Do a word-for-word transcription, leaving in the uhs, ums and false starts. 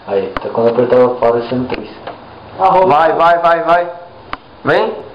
Aí, tá quando apertar o faro, você não três. Vai, vai, vai, vai. Vem.